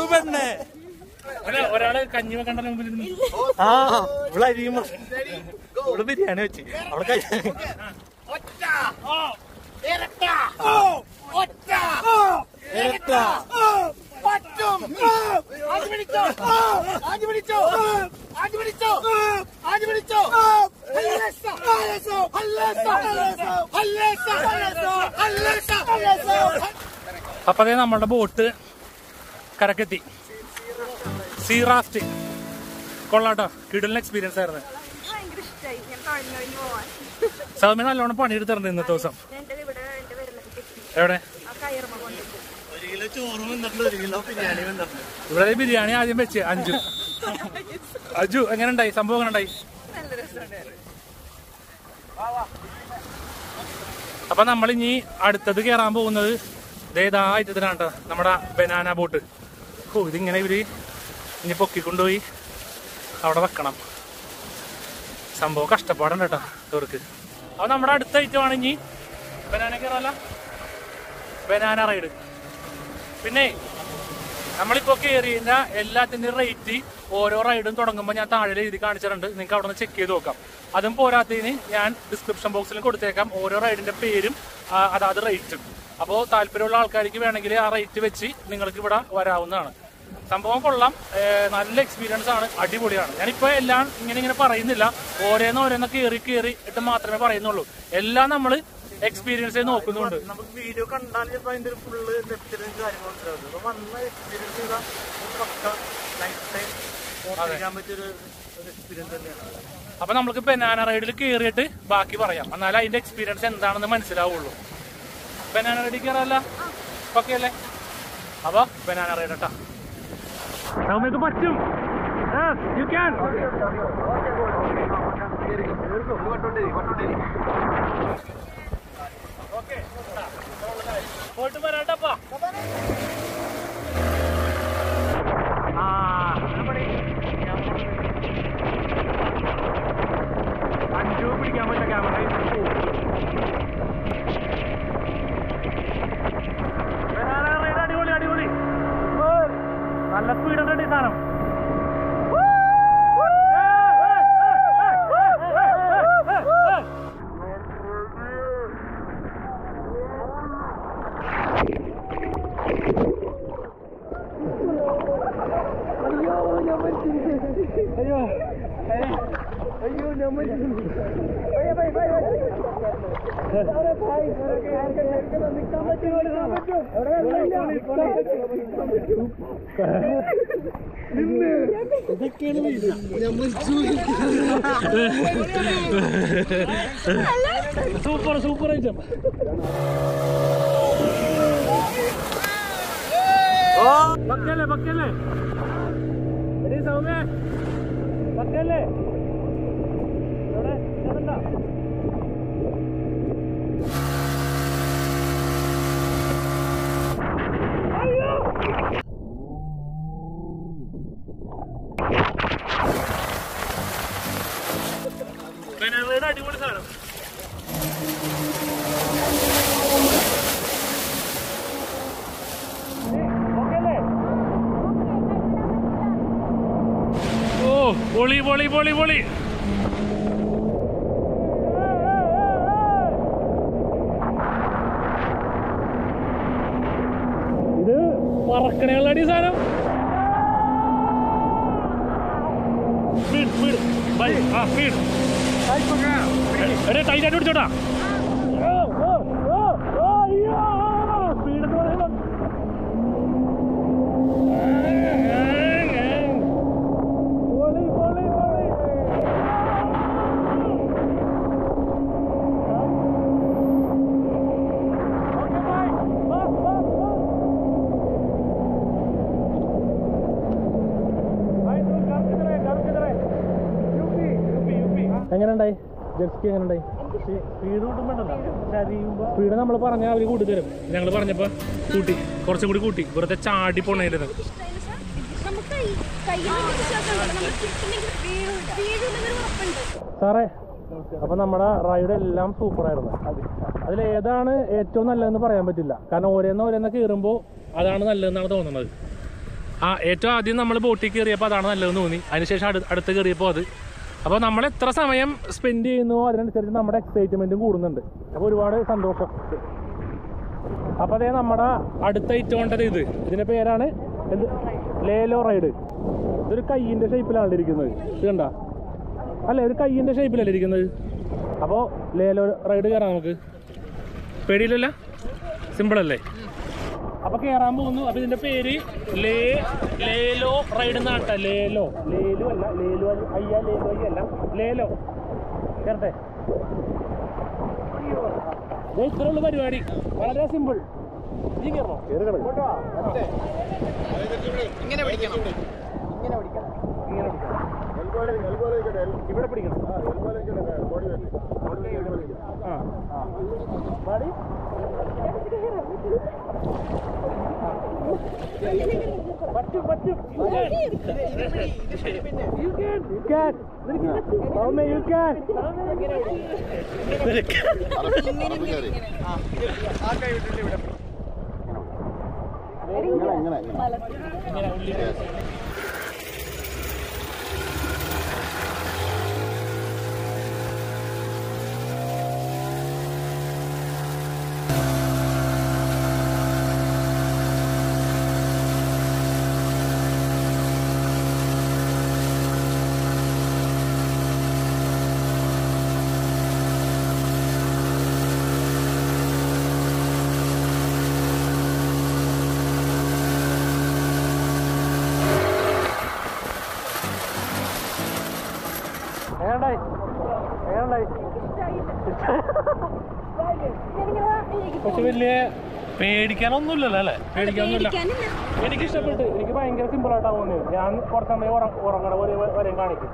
ഒരാള് കഞ്ഞി വെക്കണ്ട മുമ്പിൽ ഇവിടെ അരിയുമ്പോ ഇവിടെ ബിരിയാണി വെച്ച് അവിടെ അപ്പൊ അതേ നമ്മളുടെ ബോട്ട് കരക്കെത്തി. സീ റാഫ്റ്റിംഗ് കൊള്ളാട്ടോ, കിടലിന് എക്സ്പീരിയൻസ് ആയിരുന്നു. സൗമ്യ നല്ലോണം പണിയെടുത്തിട്ടുണ്ട് ഇന്നത്തെ ദിവസം. എവിടെ ഇവിടെ ബിരിയാണി ആദ്യം വെച്ച് അജു എങ്ങനെ ഉണ്ടായി? സംഭവം എങ്ങനെ ഉണ്ടായി? അപ്പൊ നമ്മളിനി അടുത്തത് കയറാൻ പോകുന്നത് ഇതാ ഐറ്റത്തിനാണ് കേട്ടോ, നമ്മുടെ ബനാന ബോട്ട്. ഓ ഇതിങ്ങനെ ഇവര് ഇനി പൊക്കിക്കൊണ്ടുപോയി അവിടെ വെക്കണം. സംഭവം കഷ്ടപ്പാടുണ്ട് കേട്ടോ ഇവർക്ക്. അപ്പൊ നമ്മുടെ അടുത്ത ഐറ്റമാണ് ഇനി ബനാന കയറാല, ബനാന റൈഡ്. പിന്നെ നമ്മളിപ്പോ കയറിയ എല്ലാത്തിൻ്റെയും റേറ്റ് ഓരോ റൈഡും തുടങ്ങുമ്പോൾ ഞാൻ താഴെ എഴുതി കാണിച്ചിട്ടുണ്ട്, നിങ്ങൾക്ക് അവിടെ നിന്ന് ചെക്ക് ചെയ്ത് നോക്കാം. അതും പോരാത്തതിന് ഞാൻ ഡിസ്ക്രിപ്ഷൻ ബോക്സിലും കൊടുത്തേക്കാം ഓരോ റൈഡിന്റെ പേരും അതാത് റേറ്റും. അപ്പോൾ താല്പര്യമുള്ള ആൾക്കാർക്ക് വേണമെങ്കിൽ ആ റേറ്റ് വെച്ച് നിങ്ങൾക്ക് ഇവിടെ വരാവുന്നതാണ്. സംഭവം കൊള്ളാം, നല്ല എക്സ്പീരിയൻസ് ആണ്, അടിപൊളിയാണ്. ഞാനിപ്പോൾ എല്ലാം ഇങ്ങനെ പറയുന്നില്ല, ഓരോന്ന് കയറി ഇട്ട് മാത്രമേ പറയുന്നുള്ളൂ. എല്ലാം നമ്മൾ എക്സ്പീരിയൻസ് നോക്കുന്നുണ്ട്. നമുക്ക് വീഡിയോ കണ്ടാൽ ചിലപ്പോൾ അതിന്റെ ഫുള്ള് കാര്യങ്ങളും വന്ന എക്സ്പീരിയൻസ് ചെയ്താൽ പറ്റിയൊരു എക്സ്പീരിയൻസ് തന്നെയാണ്. അപ്പൊ നമുക്ക് ബനാന റൈഡിൽ കയറിയിട്ട് ബാക്കി പറയാം, എന്നാലും അതിന്റെ എക്സ്പീരിയൻസ് എന്താണെന്ന് മനസ്സിലാവുള്ളൂ. ബനാന റൈഡിൽ കയറാല്ല ഓക്കെ അല്ലേ? അപ്പൊ ബനാന റൈഡ് കേട്ടാ നമുക്ക് പറ്റും. You can. പോയിട്ട് വരാട്ടപ്പാ. അഞ്ചു പിടിക്കാൻ പറ്റില്ല ക്യാമറ. അടിപൊളി അടിപൊളി, നല്ല സ്പീഡുണ്ട് ഈ സാധനം. Super super item. പക്കല്ലേ പക്കല്ലേ സൗമ്യ പക്കല്ലേ എവിടെ ചേട്ടണ്ട. അടിപൊളി സാധനം. ഓ പൊളി പൊളി പൊളി പൊളി. ഇത് പറക്കണയുള്ള അടി സാധനം. സ്പീഡ് സ്പീഡ് ബൈ ആ സ്പീഡ് ടൈറ്റ് ആയിട്ട് പിടിച്ചോട്ടാ. സ്പീഡ് എന്ന് പറയുമ്പോൾ പൊളി പൊളി പൊളി. എങ്ങനെയുണ്ടായി ജെറ്റ്സ്കി? എങ്ങനെയുണ്ടായി? സ്പീഡ് നമ്മൾ പറഞ്ഞാൽ അവർ കൂട്ടി തരും. ഞങ്ങൾ പറഞ്ഞപ്പോൾ കൂട്ടി, കുറച്ചും കൂടി കൂട്ടി. വെറുതെ ചാടി പോണേരുത്. സാറേ അപ്പം നമ്മുടെ റൈഡ് എല്ലാം സൂപ്പറായിരുന്നു. അതിലേതാണ് ഏറ്റവും നല്ലതെന്ന് പറയാൻ പറ്റില്ല, കാരണം ഓരോന്ന് കയറുമ്പോൾ അതാണ് നല്ലതെന്നാണ് തോന്നുന്നത്. ഏറ്റവും ആദ്യം നമ്മൾ ബോട്ടിൽ കയറിയപ്പോൾ അതാണ് നല്ലതെന്ന് തോന്നി. അതിനുശേഷം അടുത്ത് കയറിയപ്പോൾ അത്. അപ്പോൾ നമ്മൾ എത്ര സമയം സ്പെൻഡ് ചെയ്യുന്നോ അതിനനുസരിച്ച് നമ്മുടെ എക്സൈറ്റ്മെൻറ്റും കൂടുന്നുണ്ട്. അപ്പോൾ ഒരുപാട് സന്തോഷം. അപ്പോൾ അതേ നമ്മുടെ അടുത്ത ഐറ്റം കൊണ്ടത് ഇതിൻ്റെ പേരാണ് ലേലോ റൈഡ്. ഇതൊരു കയ്യിൻ്റെ ഷേപ്പിലാണ് ഇരിക്കുന്നത്. ഇത് കണ്ട അല്ലേ, ഒരു കയ്യിൻ്റെ ഷേപ്പിലല്ലേ ഇരിക്കുന്നത്. അപ്പോൾ ലേലോ റൈഡ് കയറാം നമുക്ക്. പേടിയില്ലല്ല, സിമ്പിളല്ലേ? അപ്പോൾ കയറാൻ പോകുന്നു. അപ്പോൾ ഇതിൻ്റെ പേര് ലേലോ റൈഡ് എന്നാണ് കേട്ടോ. ലേലോ അല്ല, ലേലോ അല്ല, ലേലോ. കയറട്ടെ. ഇത്രയുള്ള പരിപാടി, വളരെ സിമ്പിൾ. നീ കയറണോ? ഇങ്ങനെ പിടിക്കണം, ഇവിടെ പിടിക്കണം. പറ്റും. പക്ഷെ വലിയ പേടിക്കാനൊന്നുമില്ലല്ലോ അല്ലേ? പേടിക്കാനൊന്നുമില്ല. എനിക്ക് ഇഷ്ടപ്പെട്ടു. എനിക്ക് ഭയങ്കര സിമ്പിളായിട്ടാണ് തോന്നിയത്. ഞാൻ കുറച്ച് സമയം ഉറങ്ങണ വരെയും കാണിക്കും.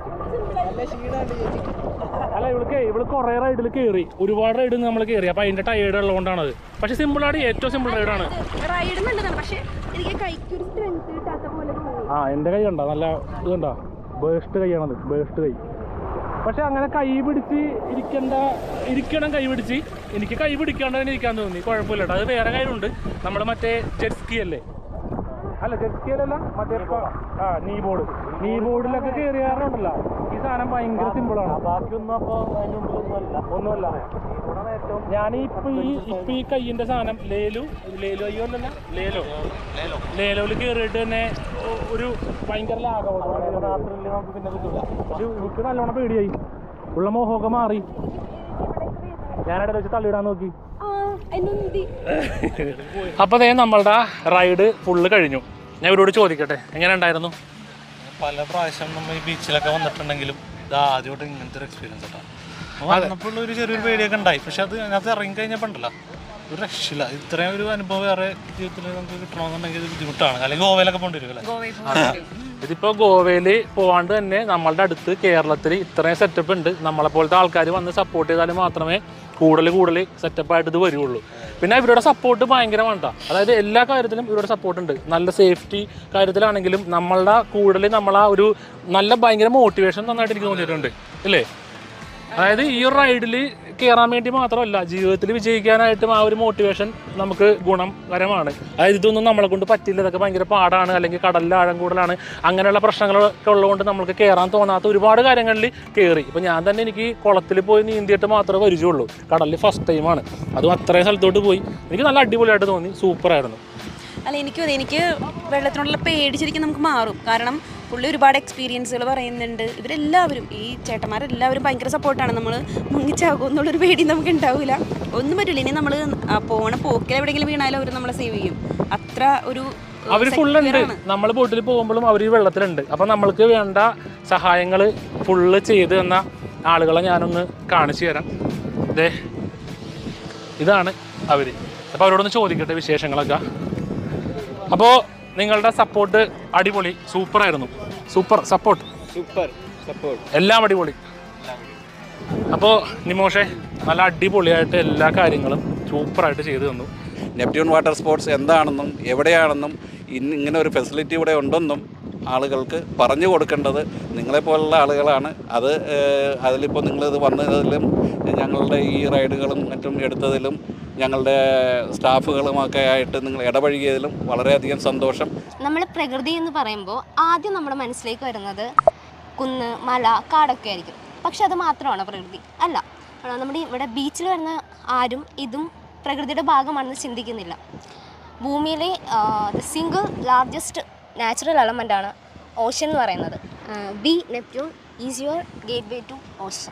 അല്ല, ഇവള് കുറേ റൈഡിൽ കയറി, ഒരുപാട് റൈഡിൽ നമ്മൾ കയറി. അപ്പോൾ അതിൻ്റെ ടയേർഡ് ഉള്ളതുകൊണ്ടാണത്. പക്ഷെ സിമ്പിളാണ്, ഏറ്റവും സിമ്പിൾ റൈഡാണ്. എൻ്റെ കൈ കണ്ടോ? നല്ല ഇത് കണ്ടോ? ബേസ്റ്റ് കൈയാണത്, ബേസ്റ്റ് കൈ. പക്ഷെ അങ്ങനെ കൈ പിടിച്ച് ഇരിക്കണം. കൈ പിടിച്ച് എനിക്ക് കൈ പിടിക്കാണ്ട് തന്നെ ഇരിക്കാൻ തോന്നി. കുഴപ്പമില്ല കേട്ടോ. അത് വേറെ കാര്യമുണ്ട്. നമ്മൾ മറ്റേ ജെറ്റ്സ്കി അല്ലേ? അല്ല, ജെറ്റ്സ്കി അല്ലല്ല, മറ്റേ നീ ബോർഡിലൊക്കെ കയറിയാറുണ്ടല്ലോ. ഈ സാധനം ഭയങ്കര സിമ്പിളാണ്. ബാക്കിയൊന്നും അപ്പോൾ ഒന്നുമല്ല. ഞാനിപ്പോൾ ഈ കയ്യിൻ്റെ സാധനം ലേലോയിൽ കയറിയിട്ട് തന്നെ ഒരു ഭയങ്കര ലാഘവമാണ്. രാത്രിയിൽ നമുക്ക് പിന്നെ കിട്ടില്ല. എനിക്ക് നല്ലോണം പേടിയായി. ഉള്ള മോഹമൊക്കെ മാറി. ഞാനിടയിൽ വെച്ച് തള്ളിയിടാൻ നോക്കി. അപ്പോൾ അതേ നമ്മളുടെ റൈഡ് ഫുള്ള് കഴിഞ്ഞു. ഞാൻ ഇവരോട് ചോദിക്കട്ടെ, എങ്ങനെ ഉണ്ടായിരുന്നു? പല പ്രാവശ്യം നമ്മൾ ഈ ബീച്ചിലൊക്കെ വന്നിട്ടുണ്ടെങ്കിലും ഇത് ആദ്യമായിട്ട് ഇങ്ങനത്തെ ഒരു എക്സ്പീരിയൻസ് കേട്ടോ. വന്നപ്പോൾ ഒരു ചെറിയൊരു പേടിയൊക്കെ ഉണ്ടായി. പക്ഷെ അത് അതിനകത്ത് ഇറങ്ങി കഴിഞ്ഞപ്പോൾ ഉണ്ടല്ലോ, ഒരു രക്ഷയില്ല. ഇത്രയും ഒരു അനുഭവം വേറെ ജീവിതത്തിൽ നമുക്ക് കിട്ടണമെന്നുണ്ടെങ്കിൽ ഇത് ബുദ്ധിമുട്ടാണ്. അല്ലെങ്കിൽ ഗോവയിലൊക്കെ പോകേണ്ടി വരുമല്ലേ? ഇതിപ്പോൾ ഗോവയിൽ പോകാണ്ട് തന്നെ നമ്മളുടെ അടുത്ത് കേരളത്തിൽ ഇത്രയും സെറ്റപ്പ് ഉണ്ട്. നമ്മളെപ്പോലത്തെ ആൾക്കാർ വന്ന് സപ്പോർട്ട് ചെയ്താൽ മാത്രമേ കൂടുതൽ സെറ്റപ്പായിട്ട് ഇത് വരുള്ളൂ. പിന്നെ ഇവരുടെ സപ്പോർട്ട് ഭയങ്കരമാണ്. അതായത് എല്ലാ കാര്യത്തിലും ഇവരുടെ സപ്പോർട്ട് ഉണ്ട്. നല്ല സേഫ്റ്റി കാര്യത്തിലാണെങ്കിലും നമ്മളുടെ കൂടുതൽ നമ്മളാ ഒരു നല്ല ഭയങ്കര മോട്ടിവേഷൻ നന്നായിട്ട് എനിക്ക് തോന്നിയിട്ടുണ്ട് ഇല്ലേ? അതായത് ഈ ഒരു റൈഡിൽ കയറാൻ വേണ്ടി മാത്രമല്ല, ജീവിതത്തിൽ വിജയിക്കാനായിട്ടും ആ ഒരു മോട്ടിവേഷൻ നമുക്ക് ഗുണകരമാണ്. അതായത് ഇതൊന്നും നമ്മളെ കൊണ്ട് പറ്റില്ല, ഇതൊക്കെ ഭയങ്കര പാടാണ്, അല്ലെങ്കിൽ കടലിൽ ആഴം കൂടുതലാണ്, അങ്ങനെയുള്ള പ്രശ്നങ്ങളൊക്കെ ഉള്ളതുകൊണ്ട് നമുക്ക് കയറാൻ തോന്നാത്ത ഒരുപാട് കാര്യങ്ങളിൽ കയറി. ഇപ്പോൾ ഞാൻ തന്നെ എനിക്ക് കുളത്തിൽ പോയി നീന്തിയിട്ട് മാത്രമേ പരിചയമുള്ളൂ. കടലിൽ ഫസ്റ്റ് ടൈമാണ്. അതും അത്രയും സ്ഥലത്തോട്ട് പോയി. എനിക്ക് നല്ല അടിപൊളിയായിട്ട് തോന്നി. സൂപ്പറായിരുന്നു. അല്ല, എനിക്ക് വെള്ളത്തിനോടുള്ള പേടി ശരിക്കും നമുക്ക് മാറും. കാരണം പുള്ളി ഒരുപാട് എക്സ്പീരിയൻസുകൾ പറയുന്നുണ്ട്. ഇവരെല്ലാവരും, ഈ ചേട്ടന്മാരെല്ലാവരും ഭയങ്കര സപ്പോർട്ടാണ്. നമ്മൾ മുങ്ങിച്ചാകും എന്നുള്ളൊരു പേടി നമുക്ക് ഉണ്ടാവില്ല. ഒന്നും പറ്റില്ല. ഇനി നമ്മൾ പോക്കിൽ എവിടെയെങ്കിലും വീണാലും അവർ നമ്മളെ സേവ് ചെയ്യും. അത്ര ഒരു അവർ ഫുള്ളുണ്ട്. നമ്മൾ ബോട്ടിൽ പോകുമ്പോഴും അവർ വെള്ളത്തിലുണ്ട്. അപ്പം നമ്മൾക്ക് വേണ്ട സഹായങ്ങൾ ഫുള്ള് ചെയ്ത് തന്ന ആളുകളെ ഞാനൊന്ന് കാണിച്ചു തരാം. ഇതാണ് അവർ. അപ്പോൾ അവരോടൊന്ന് ചോദിക്കട്ടെ വിശേഷങ്ങളൊക്കെ. അപ്പോൾ നിങ്ങളുടെ സപ്പോർട്ട് അടിപൊളി, സൂപ്പറായിരുന്നു. സൂപ്പർ സപ്പോർട്ട് എല്ലാം അടിപൊളി. അപ്പോൾ നിമോഷെ നല്ല അടിപൊളിയായിട്ട് എല്ലാ കാര്യങ്ങളും സൂപ്പറായിട്ട് ചെയ്തു തന്നു. നെപ്റ്റ്യൂൺ വാട്ടർ സ്പോർട്സ് എന്താണെന്നും എവിടെയാണെന്നും ഇങ്ങനെ ഒരു ഫെസിലിറ്റി ഇവിടെ ഉണ്ടെന്നും ആളുകൾക്ക് പറഞ്ഞു കൊടുക്കേണ്ടത് നിങ്ങളെപ്പോലുള്ള ആളുകളാണ്. അതിലിപ്പോൾ നിങ്ങളിത് വന്നതിലും ഞങ്ങളുടെ ഈ റൈഡുകളും മറ്റും എടുത്തതിലും ഞങ്ങളുടെ സ്റ്റാഫുകളുമൊക്കെ ആയിട്ട് നിങ്ങൾ ഇടപഴകിയതിലും വളരെയധികം സന്തോഷം. നമ്മൾ പ്രകൃതി എന്ന് പറയുമ്പോൾ ആദ്യം നമ്മുടെ മനസ്സിലേക്ക് വരുന്നത് കുന്ന്, മല, കാടൊക്കെ ആയിരിക്കും. പക്ഷെ അത് മാത്രമാണ് പ്രകൃതി അല്ല. നമ്മുടെ ഇവിടെ ബീച്ചിൽ വരുന്ന ആരും ഇതും പ്രകൃതിയുടെ ഭാഗമാണെന്ന് ചിന്തിക്കുന്നില്ല. ഭൂമിയിലെ സിംഗിൾ ലാർജസ്റ്റ് നാച്ചുറൽ എലമെൻ്റാണ് ഓഷൻ എന്ന് പറയുന്നത്. Be Neptune is your gateway to ocean.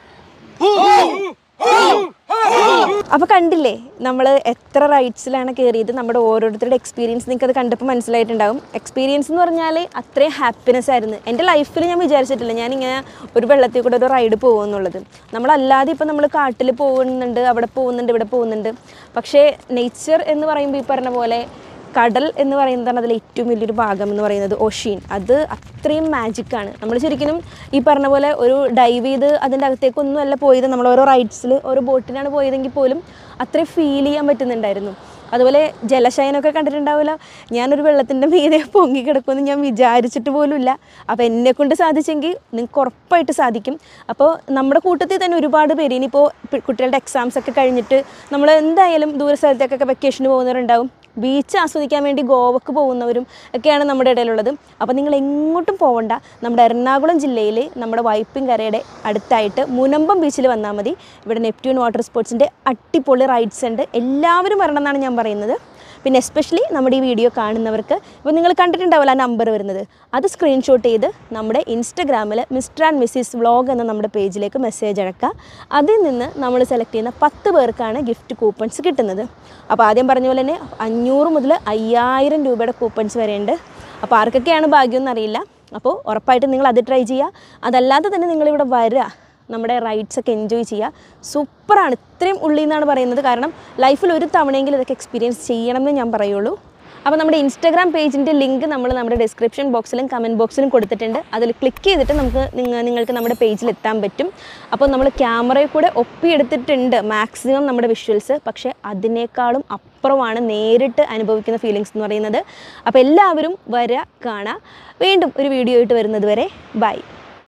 അപ്പോൾ കണ്ടില്ലേ നമ്മൾ എത്ര റൈഡ്സിലാണ് കയറിയത്. നമ്മുടെ ഓരോരുത്തരുടെ എക്സ്പീരിയൻസ് നിങ്ങൾക്ക് അത് കണ്ടപ്പോൾ മനസ്സിലായിട്ടുണ്ടാകും. എക്സ്പീരിയൻസ് എന്ന് പറഞ്ഞാൽ അത്രയും ഹാപ്പിനെസ് ആയിരുന്നു. എൻ്റെ ലൈഫിൽ ഞാൻ വിചാരിച്ചിട്ടില്ല ഞാനിങ്ങനെ ഒരു വെള്ളത്തിൽ കൂടെ ഒരു റൈഡ് പോകുമെന്നുള്ളത്. നമ്മളല്ലാതെ ഇപ്പോൾ നമ്മൾ കാട്ടിൽ പോകുന്നുണ്ട്, അവിടെ പോകുന്നുണ്ട്, ഇവിടെ പോകുന്നുണ്ട്. പക്ഷേ നേച്ചർ എന്ന് പറയുമ്പോൾ ഈ പറഞ്ഞ പോലെ കടൽ എന്ന് പറയുന്നതാണ് അതിൽ ഏറ്റവും വലിയൊരു ഭാഗം എന്ന് പറയുന്നത്. ഓഷ്യൻ അത് അത്രയും മാജിക്കാണ്. നമ്മൾ ശരിക്കും ഈ പറഞ്ഞ പോലെ ഒരു ഡൈവ് ചെയ്ത് അതിൻ്റെ അകത്തേക്കൊന്നും അല്ല പോയത്. നമ്മൾ ഓരോ റൈഡ്സിൽ ഓരോ ബോട്ടിലാണ് പോയതെങ്കിൽ പോലും അത്രയും ഫീൽ ചെയ്യാൻ പറ്റുന്നുണ്ടായിരുന്നു. അതുപോലെ ജലശയനമൊക്കെ കണ്ടിട്ടുണ്ടാവില്ല. ഞാനൊരു വെള്ളത്തിൻ്റെ മീതെ പൊങ്ങി കിടക്കുമെന്ന് ഞാൻ വിചാരിച്ചിട്ട് പോലുമില്ല. അപ്പോൾ എന്നെക്കൊണ്ട് സാധിച്ചെങ്കിൽ നിങ്ങൾക്ക് ഉറപ്പായിട്ട് സാധിക്കും. അപ്പോൾ നമ്മുടെ കൂട്ടത്തിൽ തന്നെ ഒരുപാട് പേര് ഇനിയിപ്പോൾ കുട്ടികളുടെ എക്സാംസൊക്കെ കഴിഞ്ഞിട്ട് നമ്മൾ എന്തായാലും ദൂര സ്ഥലത്തേക്കൊക്കെ വെക്കേഷന് പോകുന്നവരുണ്ടാവും. ബീച്ച് ആസ്വദിക്കാൻ വേണ്ടി ഗോവക്ക് പോകുന്നവരും ഒക്കെയാണ് നമ്മുടെ ഇടയിലുള്ളത്. അപ്പോൾ നിങ്ങൾ എങ്ങോട്ടും പോകണ്ട. നമ്മുടെ എറണാകുളം ജില്ലയിൽ നമ്മുടെ വൈപ്പിൻകരയുടെ അടുത്തായിട്ട് മുനമ്പം ബീച്ചിൽ വന്നാൽ മതി. ഇവിടെ നെപ്റ്റ്യൂൺ വാട്ടർ സ്പോർട്സിൻ്റെ അടിപൊളി റൈഡ്സ് ഉണ്ട്. എല്ലാവരും വരണം എന്നാണ് ഞാൻ പറയുന്നത്. പിന്നെ എസ്പെഷ്യലി നമ്മുടെ ഈ വീഡിയോ കാണുന്നവർക്ക് ഇപ്പോൾ നിങ്ങൾ കണ്ടിട്ടുണ്ടാവില്ല ആ നമ്പർ വരുന്നത്, അത് സ്ക്രീൻഷോട്ട് ചെയ്ത് നമ്മുടെ ഇൻസ്റ്റഗ്രാമിൽ മിസ്റ്റർ ആൻഡ് മിസ്സിസ് വ്ളോഗ് എന്ന നമ്മുടെ പേജിലേക്ക് മെസ്സേജ് അയക്കുക. അതിൽ നിന്ന് നമ്മൾ സെലക്ട് ചെയ്യുന്ന 10 പേർക്കാണ് ഗിഫ്റ്റ് കൂപ്പൺസ് കിട്ടുന്നത്. അപ്പോൾ ആദ്യം പറഞ്ഞ പോലെ തന്നെ 500 മുതൽ 5000 രൂപയുടെ കൂപ്പൺസ് വരെയുണ്ട്. അപ്പോൾ ആർക്കൊക്കെയാണ് ഭാഗ്യമെന്ന് അറിയില്ല. അപ്പോൾ ഉറപ്പായിട്ടും നിങ്ങൾ അത് ട്രൈ ചെയ്യുക. അതല്ലാതെ തന്നെ നിങ്ങളിവിടെ വരിക, നമ്മുടെ റൈഡ്സൊക്കെ എൻജോയ് ചെയ്യുക. സൂപ്പറാണ്. ഇത്രയും ഉള്ളിൽ നിന്നാണ് പറയുന്നത്. കാരണം ലൈഫിൽ ഒരു തവണയെങ്കിലും ഇതൊക്കെ എക്സ്പീരിയൻസ് ചെയ്യണമെന്ന് ഞാൻ പറയുള്ളൂ. അപ്പോൾ നമ്മുടെ ഇൻസ്റ്റാഗ്രാം പേജിൻ്റെ ലിങ്ക് നമ്മൾ നമ്മുടെ ഡിസ്ക്രിപ്ഷൻ ബോക്സിലും കമൻറ്റ് ബോക്സിലും കൊടുത്തിട്ടുണ്ട്. അതിൽ ക്ലിക്ക് ചെയ്തിട്ട് നിങ്ങൾക്ക് നമ്മുടെ പേജിൽ എത്താൻ പറ്റും. അപ്പോൾ നമ്മൾ ക്യാമറയിൽ കൂടെ ഒപ്പിയെടുത്തിട്ടുണ്ട് മാക്സിമം നമ്മുടെ വിഷ്വൽസ്. പക്ഷേ അതിനേക്കാളും അപ്പുറമാണ് നേരിട്ട് അനുഭവിക്കുന്ന ഫീലിങ്സ് എന്ന് പറയുന്നത്. അപ്പോൾ എല്ലാവരും വരിക, കാണുക. വീണ്ടും ഒരു വീഡിയോ ആയിട്ട് വരുന്നത് വരെ ബൈ.